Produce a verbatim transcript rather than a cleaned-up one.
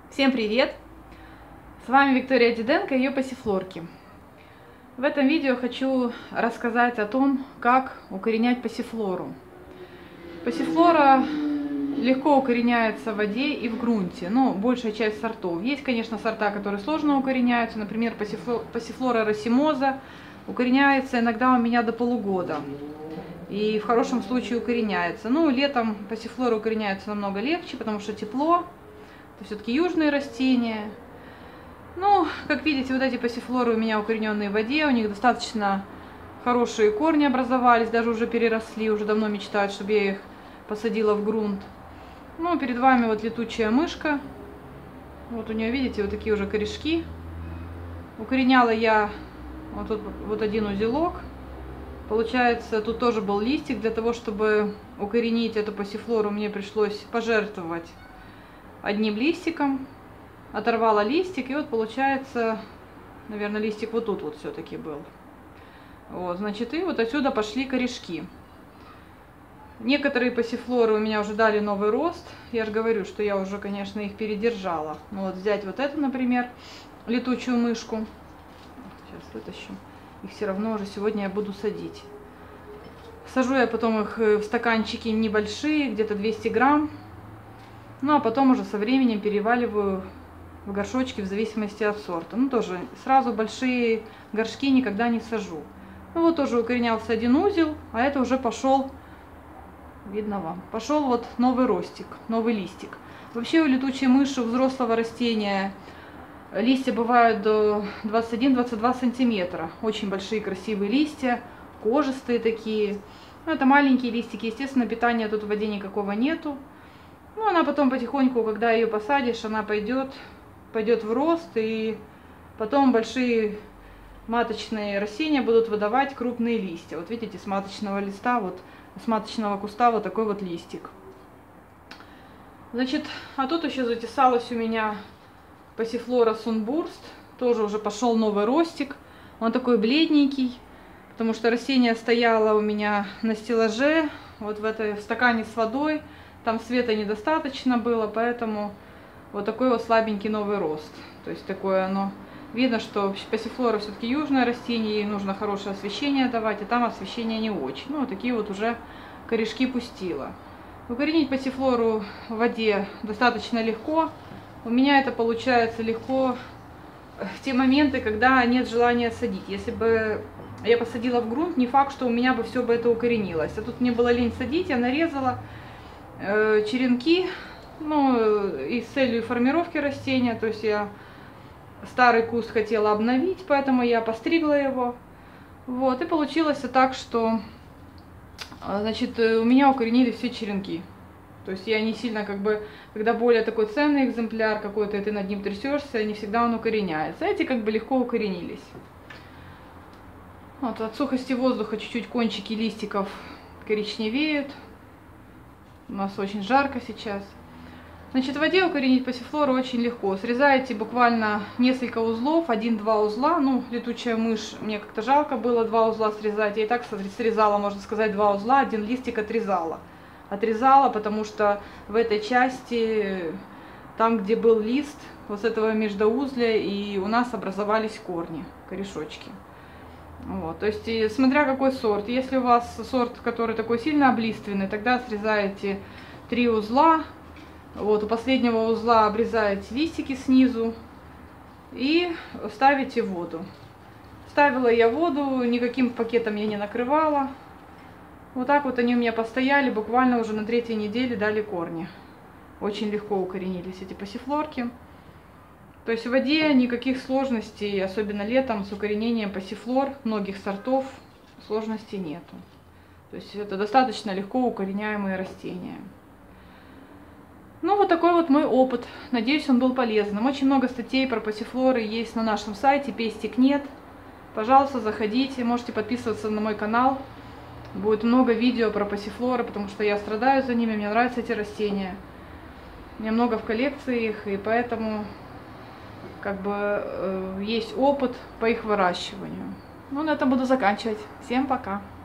Всем привет! С вами Виктория Диденко и ее пассифлорки. В этом видео хочу рассказать о том, как укоренять пассифлору. Пассифлора легко укореняется в воде и в грунте, но большая часть сортов. Есть, конечно, сорта, которые сложно укореняются, например, пассифлора росимоза укореняется иногда у меня до полугода. И в хорошем случае укореняется. Ну, летом пассифлора укореняется намного легче, потому что тепло. Это все-таки южные растения. Ну, как видите, вот эти пассифлоры у меня укорененные в воде. У них достаточно хорошие корни образовались, даже уже переросли. Уже давно мечтают, чтобы я их посадила в грунт. Ну, перед вами вот летучая мышка. Вот у нее, видите, вот такие уже корешки. Укореняла я вот тут вот один узелок. Получается, тут тоже был листик. Для того, чтобы укоренить эту пассифлору, мне пришлось пожертвовать одним листиком. Оторвала листик, и вот получается, наверное, листик вот тут вот все-таки был. Вот, значит, и вот отсюда пошли корешки. Некоторые пассифлоры у меня уже дали новый рост. Я же говорю, что я уже, конечно, их передержала. Ну, вот взять вот эту, например, летучую мышку. Сейчас вытащу. Их все равно уже сегодня я буду садить. Сажу я потом их в стаканчики небольшие, где-то двести грамм. Ну, а потом уже со временем переваливаю в горшочки в зависимости от сорта. Ну, тоже сразу большие горшки никогда не сажу. Ну, вот тоже укоренялся один узел, а это уже пошел, видно вам, пошел вот новый ростик, новый листик. Вообще у летучей мыши, у взрослого растения, листья бывают до двадцати одного — двадцати двух сантиметра. Очень большие красивые листья, кожистые такие. Ну, это маленькие листики, естественно, питания тут в воде никакого нету. Ну, она потом потихоньку, когда ее посадишь, она пойдет, пойдет в рост, и потом большие маточные растения будут выдавать крупные листья. Вот видите, с маточного листа, вот с маточного куста вот такой вот листик. Значит, а тут еще затесалась у меня пассифлора Sunburst, тоже уже пошел новый ростик. Он такой бледненький, потому что растение стояло у меня на стеллаже, вот в этой в стакане с водой. Там света недостаточно было, поэтому вот такой вот слабенький новый рост. То есть такое оно... Видно, что пассифлора все-таки южное растение, ей нужно хорошее освещение давать, и там освещение не очень. Ну, вот такие вот уже корешки пустила. Укоренить пассифлору в воде достаточно легко. У меня это получается легко в те моменты, когда нет желания садить. Если бы я посадила в грунт, не факт, что у меня бы все бы это укоренилось. А тут мне было лень садить, я нарезала черенки, ну, и с целью формировки растения. То есть я старый куст хотела обновить, поэтому я постригла его. Вот, и получилось так, что, значит, у меня укоренились все черенки. То есть я не сильно, как бы, когда более такой ценный экземпляр какой-то, и ты над ним трясешься, не всегда он укореняется. Эти как бы легко укоренились. Вот, от сухости воздуха чуть-чуть кончики листиков коричневеют. У нас очень жарко сейчас. Значит, в воде укоренить пассифлору очень легко. Срезаете буквально несколько узлов, один-два узла. Ну, летучая мышь, мне как-то жалко было два узла срезать. Я и так срезала, можно сказать, два узла, один листик отрезала. Отрезала, потому что в этой части, там, где был лист, вот с этого междоузля, и у нас образовались корни, корешочки. Вот, то есть, смотря какой сорт. Если у вас сорт, который такой сильно облиственный, тогда срезаете три узла. Вот, у последнего узла обрезаете листики снизу и ставите воду. Ставила я воду, никаким пакетом я не накрывала. Вот так вот они у меня постояли, буквально уже на третьей неделе дали корни. Очень легко укоренились эти пассифлорки. То есть в воде никаких сложностей, особенно летом, с укоренением пассифлор многих сортов сложностей нету. То есть это достаточно легко укореняемые растения. Ну, вот такой вот мой опыт. Надеюсь, он был полезным. Очень много статей про пассифлоры есть на нашем сайте Пестик нет. Пожалуйста, заходите, можете подписываться на мой канал. Будет много видео про пассифлоры, потому что я страдаю за ними, мне нравятся эти растения. У меня много в коллекции их, и поэтому как бы э, есть опыт по их выращиванию. Ну, на этом буду заканчивать. Всем пока!